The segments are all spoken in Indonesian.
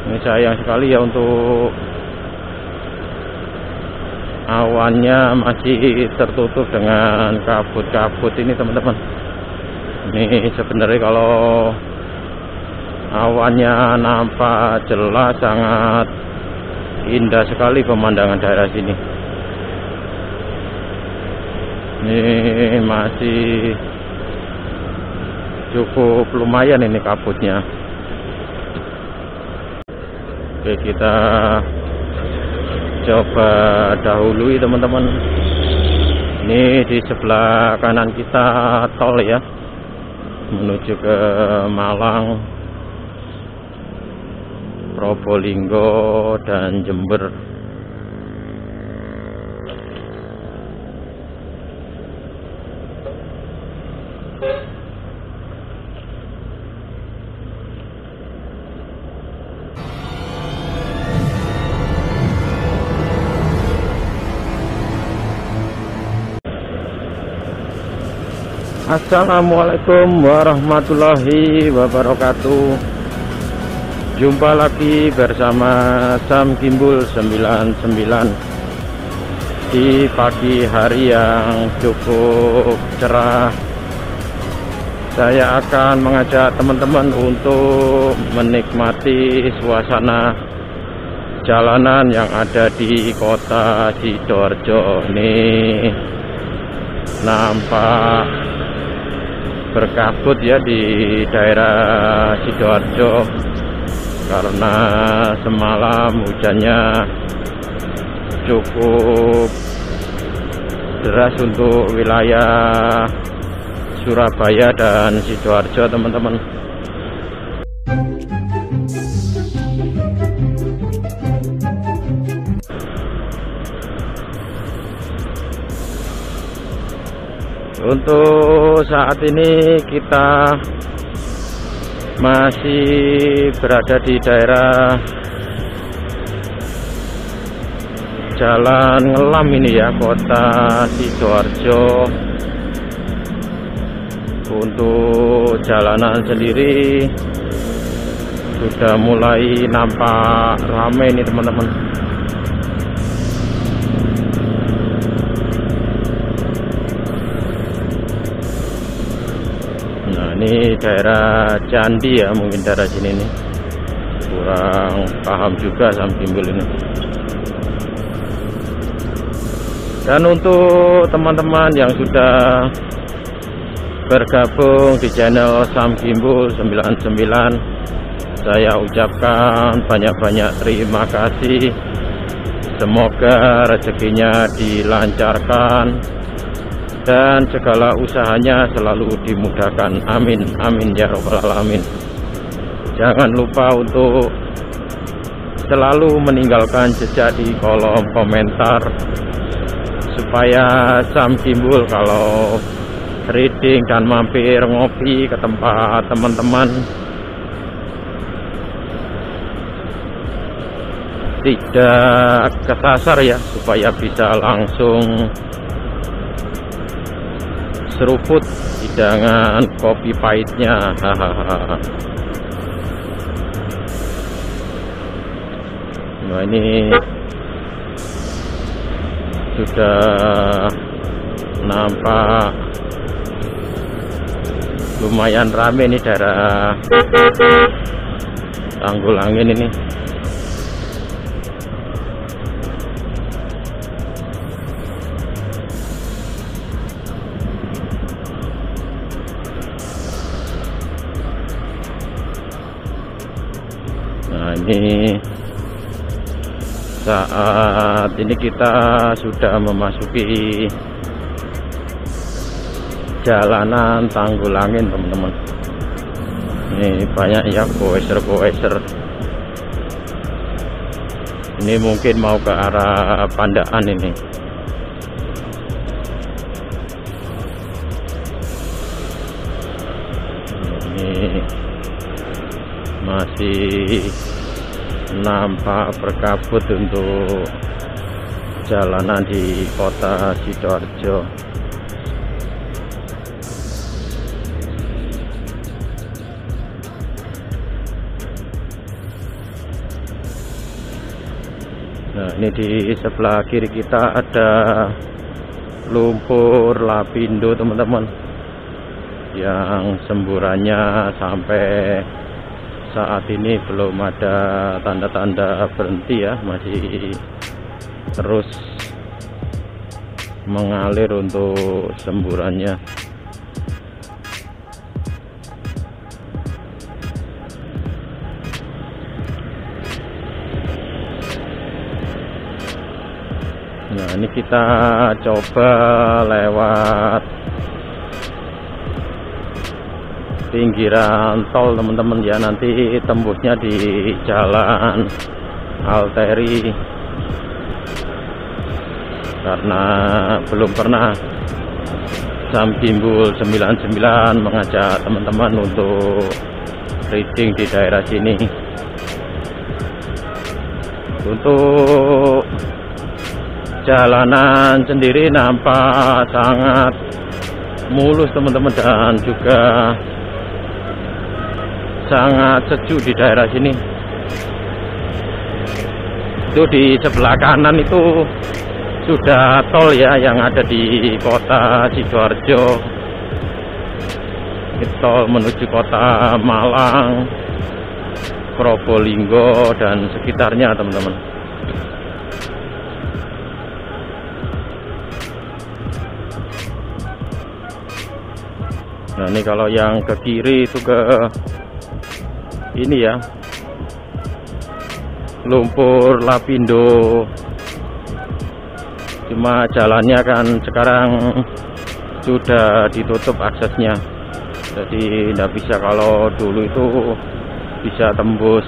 Ini sayang sekali ya, untuk awannya masih tertutup dengan kabut-kabut ini teman-teman. Ini sebenarnya kalau awannya nampak jelas, sangat indah sekali pemandangan daerah sini. Ini masih cukup lumayan ini kabutnya. Oke, kita coba dahului teman-teman. Ini di sebelah kanan kita tol ya, menuju ke Malang, Probolinggo dan Jember. Assalamualaikum warahmatullahi wabarakatuh. Jumpa lagi bersama Sam Gimbul 99 di pagi hari yang cukup cerah. Saya akan mengajak teman-teman untuk menikmati suasana jalanan yang ada di kota Sidoarjo. Ini nampak berkabut ya di daerah Sidoarjo karena semalam hujannya cukup deras untuk wilayah Surabaya dan Sidoarjo teman-teman. Untuk saat ini kita masih berada di daerah Jalan Ngelam ini ya, kota Sidoarjo. Untuk jalanan sendiri sudah mulai nampak ramai ini teman-teman. Ini daerah Candi ya, mungkin daerah sini nih, kurang paham juga Sam Gimbul ini. Dan untuk teman-teman yang sudah bergabung di channel Sam Gimbul 99, saya ucapkan banyak-banyak terima kasih. Semoga rezekinya dilancarkan dan segala usahanya selalu dimudahkan. Amin, amin ya robbal alamin. Jangan lupa untuk selalu meninggalkan jejak di kolom komentar, supaya Sam Gimbul kalau reading dan mampir ngopi ke tempat teman-teman tidak kesasar ya, supaya bisa langsung seruput hidangan kopi pahitnya. Hahaha. Nah, ini sudah nampak lumayan rame nih daerah Tanggulangin ini. Nah, ini saat ini kita sudah memasuki jalanan Tanggulangin teman-teman. Ini banyak ya goeser-goeser. Ini mungkin mau ke arah Pandaan ini. Ini masih nampak berkabut untuk jalanan di kota Sidoarjo. Nah, ini di sebelah kiri kita ada lumpur lapindo teman-teman, yang semburannya sampai saat ini belum ada tanda-tanda berhenti ya, masih terus mengalir untuk semburannya. Nah, ini kita coba lewat pinggiran tol teman-teman ya, nanti tembusnya di Jalan Alteri, karena belum pernah Samgimbul 99 mengajak teman-teman untuk reading di daerah sini. Untuk jalanan sendiri nampak sangat mulus teman-teman, dan juga sangat sejuk di daerah sini. Itu di sebelah kanan itu sudah tol ya, yang ada di kota Sidoarjo, tol menuju kota Malang, Probolinggo dan sekitarnya teman-teman. Nah, ini kalau yang ke kiri itu ke ini ya, lumpur lapindo, cuma jalannya kan sekarang sudah ditutup aksesnya, jadi tidak bisa. Kalau dulu itu bisa tembus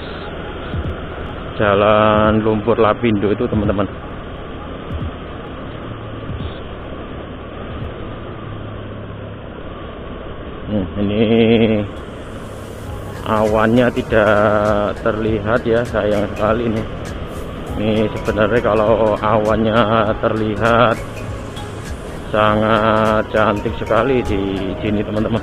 jalan lumpur lapindo itu teman-teman. Ini awannya tidak terlihat ya, sayang sekali nih. Ini sebenarnya kalau awannya terlihat sangat cantik sekali di sini teman-teman.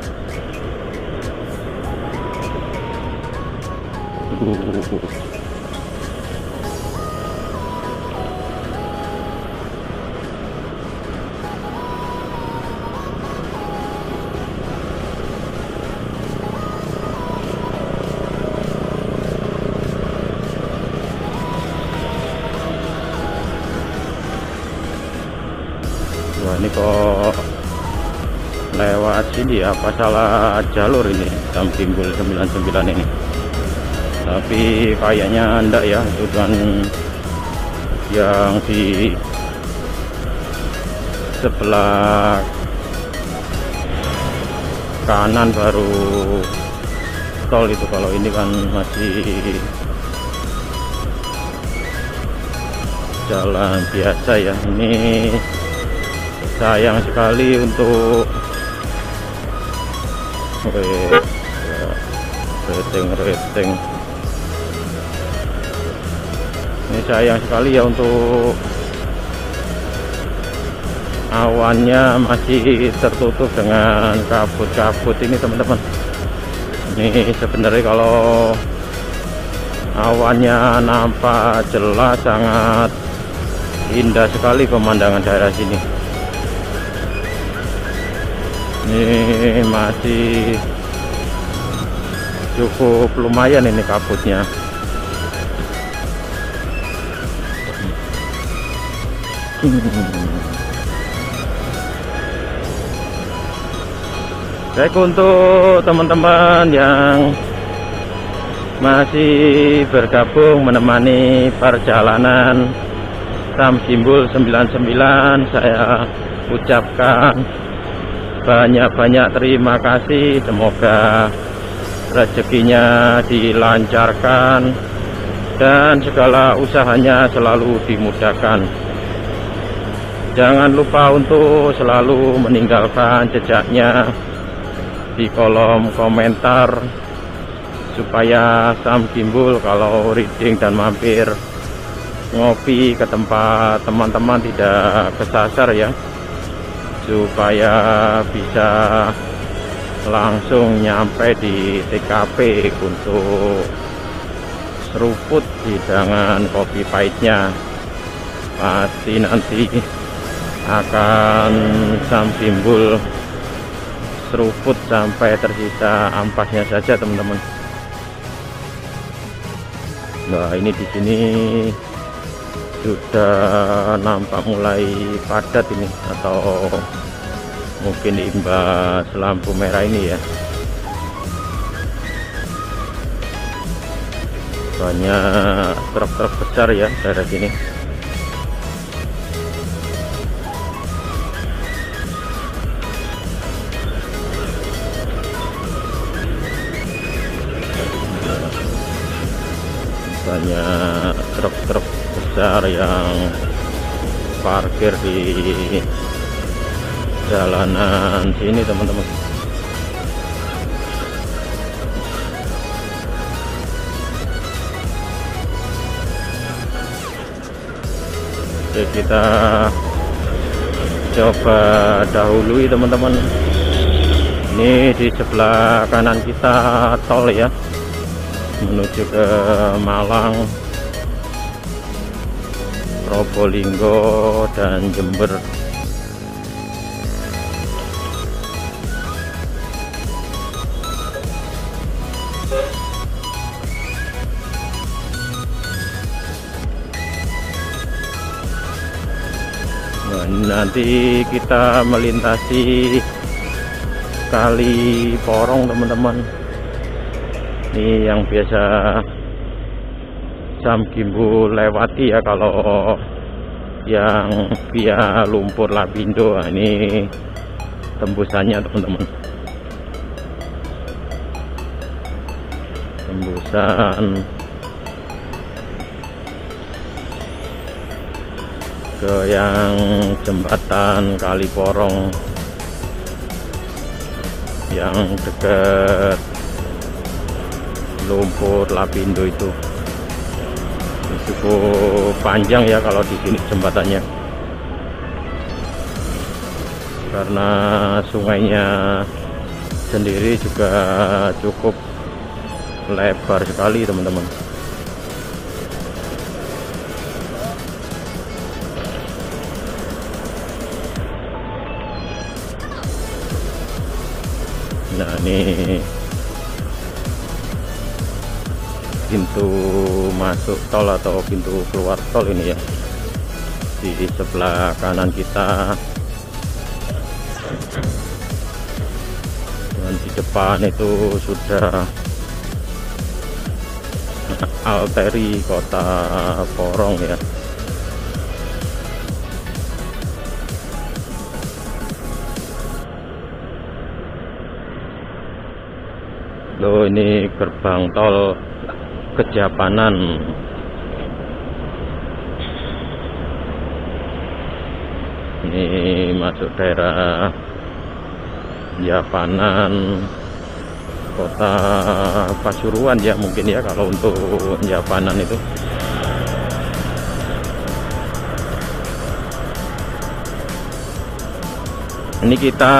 Wah, ini kok lewat sini ya, apa salah jalur ini Samgimbul 99 ini? Tapi kayaknya enggak ya, itu kan yang di sebelah kanan baru tol itu. Kalau ini kan masih jalan biasa ya. Ini sayang sekali untuk rating. Ini sayang sekali ya, untuk awannya masih tertutup dengan kabut-kabut ini teman-teman. Ini sebenarnya kalau awannya nampak jelas, sangat indah sekali pemandangan daerah sini. Ini masih cukup lumayan ini kabutnya. Baik, untuk teman-teman yang masih bergabung menemani perjalanan Samgimbul 99, saya ucapkan banyak-banyak terima kasih. Semoga rezekinya dilancarkan dan segala usahanya selalu dimudahkan. Jangan lupa untuk selalu meninggalkan jejaknya di kolom komentar, supaya Samgimbul kalau reading dan mampir ngopi ke tempat teman-teman tidak kesasar ya, supaya bisa langsung nyampe di TKP untuk seruput hidangan kopi pahitnya. pasti nanti akan Sambimbul seruput sampai tersisa ampasnya saja teman-teman. Nah ini di sini sudah nampak mulai padat ini, atau mungkin imbas lampu merah ini ya. Banyak truk-truk besar ya daerah sini. Banyak truk-truk besar yang parkir di jalanan sini teman-teman. Oke, kita coba dahului teman-teman. Ini di sebelah kanan kita tol ya, menuju ke Malang, Probolinggo dan Jember. Nah, nanti kita melintasi Kali Porong teman-teman. Ini yang biasa Sambimbul lewati ya, kalau yang via Lumpur Lapindo. Nah, ini tembusannya teman-teman, tembusan ke yang jembatan Kali Porong yang dekat Lumpur Lapindo itu. Cukup panjang ya kalau di sini jembatannya, karena sungainya sendiri juga cukup lebar sekali teman-teman. Nah ini pintu masuk tol atau pintu keluar tol ini ya, di sebelah kanan kita. Dan di depan itu sudah arteri Kota Porong ya. Loh, ini gerbang tol Kejapanan. Ini masuk daerah Japanan, Kota Pasuruan ya mungkin ya kalau untuk Japanan itu. Ini kita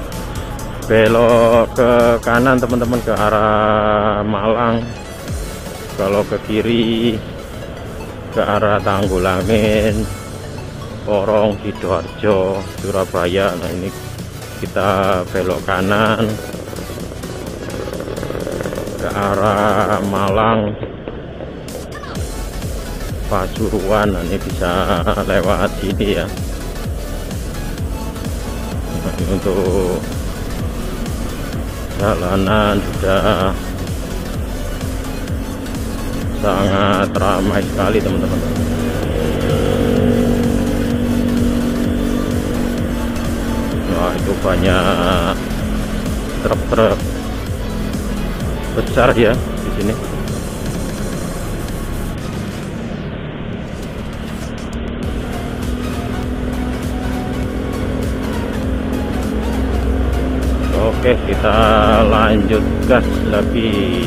belok ke kanan teman-teman, ke arah Malang. Kalau ke kiri ke arah Tanggulangin, Porong, Sidoarjo, Surabaya. Nah ini kita belok kanan ke arah Malang, Pasuruan. Nah, ini bisa lewat sini ya. Nah, ini untuk jalanan sudah sangat ramai sekali teman-teman. Nah itu banyak truk-truk besar ya di sini. Oke, kita lanjut gas lagi.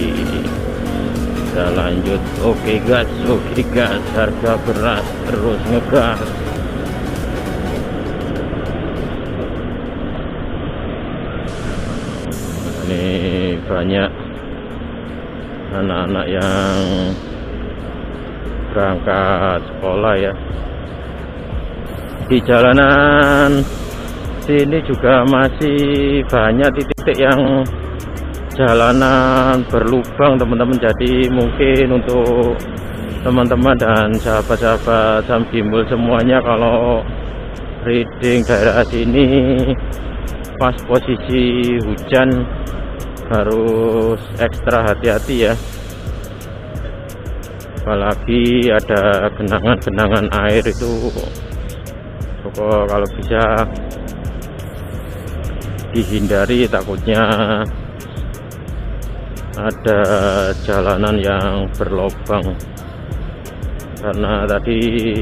Kita lanjut. Oke gas, harga beras terus ngegas. Ini banyak anak-anak yang berangkat sekolah ya. Di jalanan sini juga masih banyak titik-titik yang jalanan berlubang teman-teman. Jadi mungkin untuk teman-teman dan sahabat-sahabat Sam Gimbal semuanya, kalau reading daerah sini pas posisi hujan harus ekstra hati-hati ya, apalagi ada genangan-genangan air itu. Pokoknya kalau bisa dihindari, takutnya ada jalanan yang berlubang, karena tadi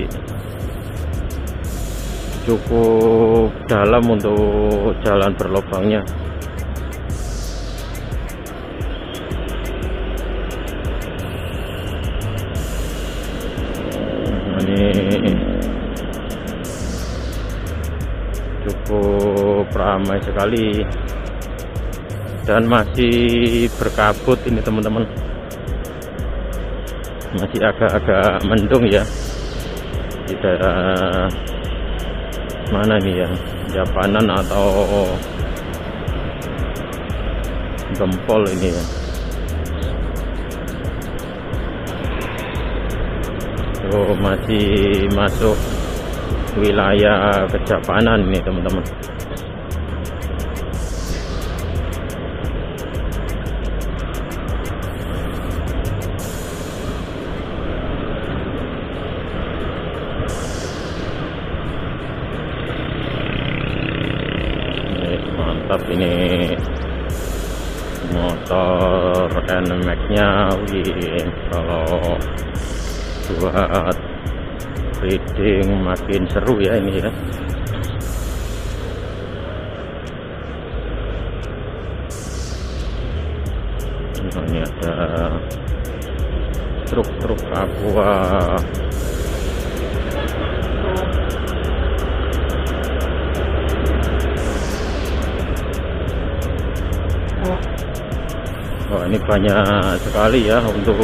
cukup dalam untuk jalan berlubangnya. Ini cukup ramai sekali dan masih berkabut ini teman-teman, masih agak-agak mendung ya di daerah mana nih ya, Japanan atau Gempol ini ya. Oh, masih masuk wilayah Kejapanan ini teman-teman. Mantap ini motor NMAX-nya. Wih, kalau buat reading makin seru ya ini ya. Ini ada truk-truk aqua. Oh, ini banyak sekali ya untuk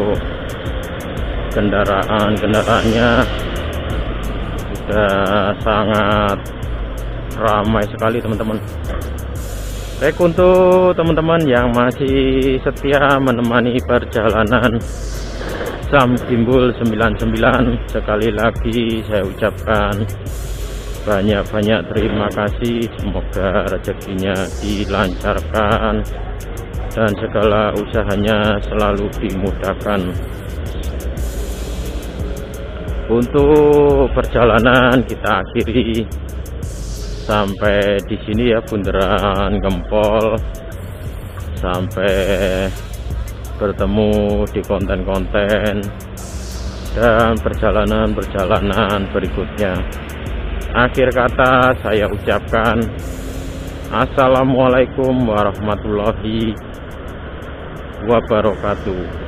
kendaraannya, sudah sangat ramai sekali teman-teman. Baik, untuk teman-teman yang masih setia menemani perjalanan Sam Gimbal 99, sekali lagi saya ucapkan banyak-banyak terima kasih. Semoga rezekinya dilancarkan dan segala usahanya selalu dimudahkan. Untuk perjalanan kita akhiri sampai di sini ya, bundaran Gempol. Sampai bertemu di konten-konten dan perjalanan-perjalanan berikutnya. Akhir kata saya ucapkan assalamualaikum warahmatullahi wabarakatuh.